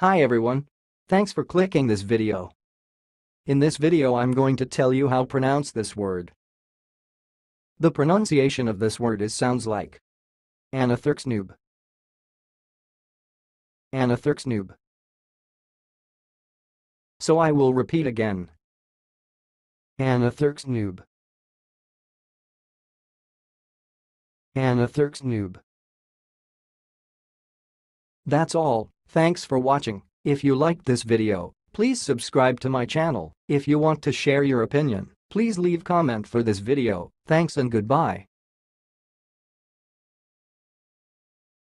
Hi everyone. Thanks for clicking this video. In this video I'm going to tell you how to pronounce this word. The pronunciation of this word sounds like Anotherxnoob. Anotherxnoob. So I will repeat again. Anotherxnoob. Anotherxnoob. That's all. Thanks for watching. If you liked this video, please subscribe to my channel. If you want to share your opinion, please leave comment for this video. Thanks and goodbye.